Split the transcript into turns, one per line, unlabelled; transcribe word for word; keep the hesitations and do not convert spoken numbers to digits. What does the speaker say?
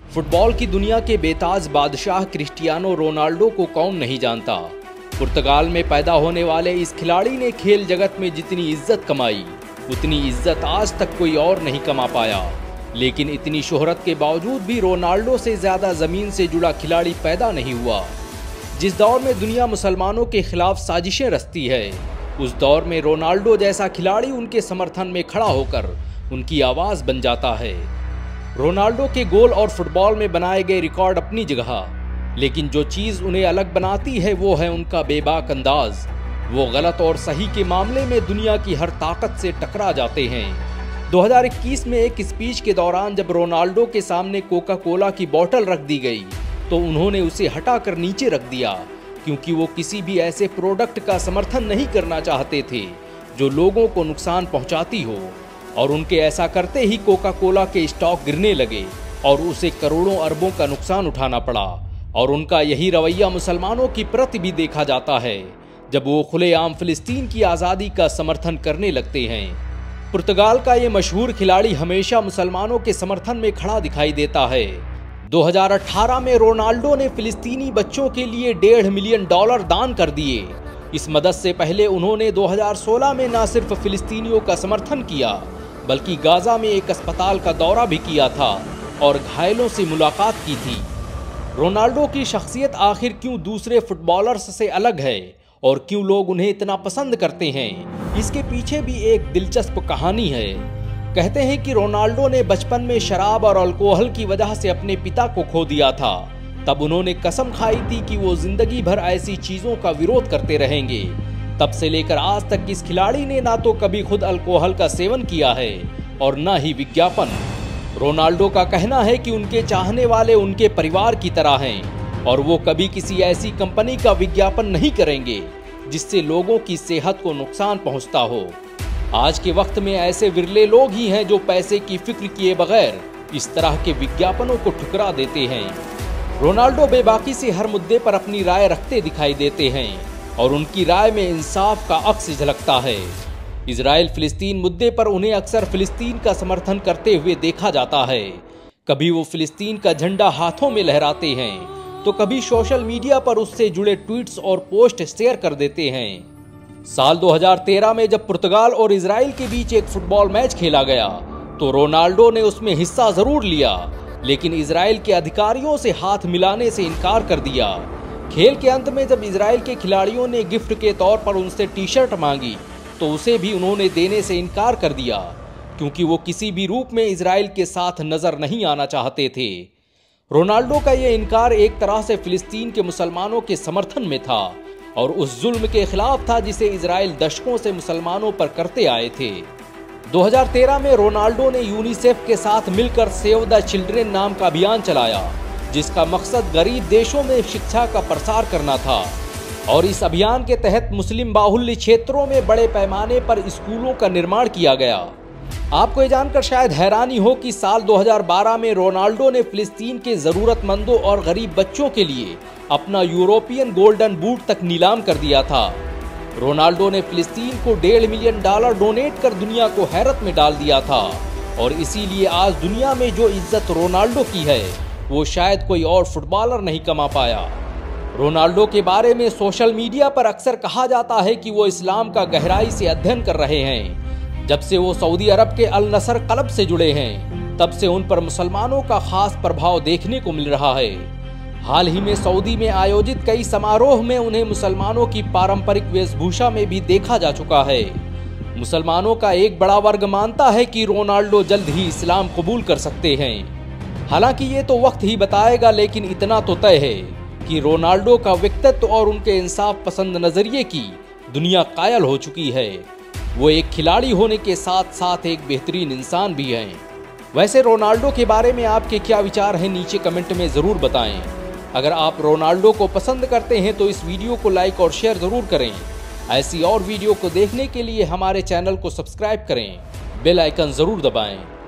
Football की दुनिया के बेताज बादशाह क्रिस्टियानो रोनाल्डो को कौन नहीं जानता। पुर्तगाल में पैदा होने वाले इस खिलाड़ी ने खेल जगत में जितनी इज्जत कमाई उतनी इज्जत आज तक कोई और नहीं कमा पाया। लेकिन इतनी शोहरत के बावजूद भी रोनाल्डो से ज़्यादा ज़मीन से जुड़ा खिलाड़ी पैदा नहीं हुआ। जिस दौर में दुनिया मुसलमानों के खिलाफ साजिशें रचती है, उस दौर में रोनाल्डो जैसा खिलाड़ी उनके समर्थन में खड़ा होकर उनकी आवाज़ बन जाता है। रोनाल्डो के गोल और फुटबॉल में बनाए गए रिकॉर्ड अपनी जगह, लेकिन जो चीज़ उन्हें अलग बनाती है वो है उनका बेबाक अंदाज। वो गलत और सही के मामले में दुनिया की हर ताकत से टकरा जाते हैं। दो हज़ार इक्कीस में एक स्पीच के दौरान जब रोनाल्डो के सामने कोका कोला की बोतल रख दी गई तो उन्होंने उसे हटाकर नीचे रख दिया, क्योंकि वो किसी भी ऐसे प्रोडक्ट का समर्थन नहीं करना चाहते थे जो लोगों को नुकसान पहुंचाती हो। और उनके ऐसा करते ही कोका कोला के स्टॉक गिरने लगे और उसे करोड़ों अरबों का नुकसान उठाना पड़ा। और उनका यही रवैया मुसलमानों की प्रति भी देखा जाता है जब वो खुलेआम फिलिस्तीन की आज़ादी का समर्थन करने लगते हैं। पुर्तगाल का ये मशहूर खिलाड़ी हमेशा मुसलमानों के समर्थन में खड़ा दिखाई देता है। दो हज़ार अठारह में रोनाल्डो ने फिलिस्तीनी बच्चों के लिए डेढ़ मिलियन डॉलर दान कर दिए। इस मदद से पहले उन्होंने दो हज़ार सोलह में न सिर्फ फिलिस्तीनियों का समर्थन किया बल्कि गाजा में एक अस्पताल का दौरा भी किया था और घायलों से मुलाकात की थी। रोनाल्डो की शख्सियत आखिर क्यों दूसरे फुटबॉलर्स से अलग है और क्यों लोग उन्हें इतना पसंद करते हैं, इसके पीछे भी एक दिलचस्प कहानी है। कहते हैं कि रोनाल्डो ने बचपन में शराब और अल्कोहल की वजह से अपने पिता को खो दिया था। तब उन्होंने कसम खाई थी कि वो जिंदगी भर ऐसी चीजों का विरोध करते रहेंगे। तब से लेकर आज तक इस खिलाड़ी ने ना तो कभी खुद अल्कोहल का सेवन किया है और ना ही विज्ञापन। रोनाल्डो का कहना है कि उनके चाहने वाले उनके परिवार की तरह हैं और वो कभी किसी ऐसी कंपनी का विज्ञापन नहीं करेंगे जिससे लोगों की सेहत को नुकसान पहुंचता हो। आज के वक्त में ऐसे विरले लोग ही हैं जो पैसे की फिक्र किए बगैर इस तरह के विज्ञापनों को ठुकरा देते हैं। रोनाल्डो बेबाकी से हर मुद्दे पर अपनी राय रखते दिखाई देते हैं और उनकी राय में इंसाफ का अक्स झलकता है। इजराइल फिलिस्तीन मुद्दे पर उन्हें अक्सर फिलिस्तीन का समर्थन करते हुए देखा जाता है। कभी वो फिलिस्तीन का झंडा हाथों में लहराते हैं तो कभी सोशल मीडिया पर उससे जुड़े ट्वीट्स और पोस्ट शेयर कर देते हैं। साल दो हज़ार तेरह में जब पुर्तगाल और इजराइल के बीच एक फुटबॉल मैच खेला गया तो रोनाल्डो ने उसमें हिस्सा जरूर लिया, लेकिन इजराइल के अधिकारियों से हाथ मिलाने से इनकार कर दिया। खेल के अंत में जब इजराइल के खिलाड़ियों ने गिफ्ट के तौर पर उनसे टी शर्ट मांगी तो उसे भी उन्होंने देने से इनकार कर दिया, क्योंकि वो किसी भी रूप में इजराइल के साथ नजर नहीं आना चाहते थे। रोनाल्डो का ये इनकार एक तरह से फिलिस्तीन के मुसलमानों के समर्थन में था और उस जुल्म के खिलाफ था जिसे इजराइल दशकों से मुसलमानों पर करते आए थे। दो हज़ार तेरह में रोनाल्डो ने यूनिसेफ के साथ मिलकर सेव द चिल्ड्रेन नाम का अभियान चलाया, जिसका मकसद गरीब देशों में शिक्षा का प्रसार करना था। और इस अभियान के तहत मुस्लिम बाहुल्य क्षेत्रों में बड़े पैमाने पर स्कूलों का निर्माण किया गया। आपको ये जानकर शायद हैरानी हो कि साल दो हज़ार बारह में रोनाल्डो ने फिलिस्तीन के जरूरतमंदों और गरीब बच्चों के लिए अपना यूरोपियन गोल्डन बूट तक नीलाम कर दिया था। रोनाल्डो ने फिलिस्तीन को डेढ़ मिलियन डॉलर डोनेट कर दुनिया को हैरत में डाल दिया था और इसीलिए आज दुनिया में जो इज्जत रोनाल्डो की है वो शायद कोई और फुटबॉलर नहीं कमा पाया। रोनाल्डो के बारे में सोशल मीडिया पर अक्सर कहा जाता है कि वो इस्लाम का गहराई से अध्ययन कर रहे हैं। जब से वो सऊदी अरब के अल नसर क्लब से जुड़े हैं तब से उन पर मुसलमानों का खास प्रभाव देखने को मिल रहा है। हाल ही में सऊदी में आयोजित कई समारोह में उन्हें मुसलमानों की पारंपरिक वेशभूषा में भी देखा जा चुका है। मुसलमानों का एक बड़ा वर्ग मानता है कि रोनाल्डो जल्द ही इस्लाम कबूल कर सकते हैं। हालांकि ये तो वक्त ही बताएगा, लेकिन इतना तो तय है कि रोनाल्डो का व्यक्तित्व और उनके इंसाफ पसंद नजरिए की दुनिया कायल हो चुकी है। वो एक खिलाड़ी होने के साथ साथ एक बेहतरीन इंसान भी हैं। वैसे रोनाल्डो के बारे में आपके क्या विचार हैं, नीचे कमेंट में ज़रूर बताएं। अगर आप रोनाल्डो को पसंद करते हैं तो इस वीडियो को लाइक और शेयर ज़रूर करें। ऐसी और वीडियो को देखने के लिए हमारे चैनल को सब्सक्राइब करें, बेल आइकन ज़रूर दबाएं।